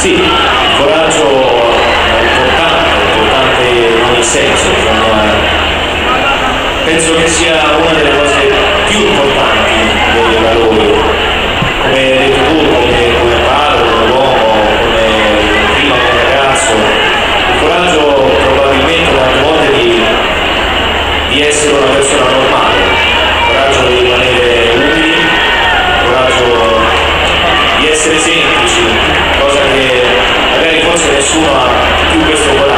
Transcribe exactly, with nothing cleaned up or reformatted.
Sì, il coraggio è importante, importante in ogni senso, insomma, penso che sia una delle cose più importanti dei valori, come hai detto tu, come, come padre, come uomo, come prima come ragazzo, il coraggio probabilmente tante volte di, di essere una persona normale, il coraggio di rimanere umili, il coraggio di essere semplici, cosa che magari forse nessuno ha più questo coraggio.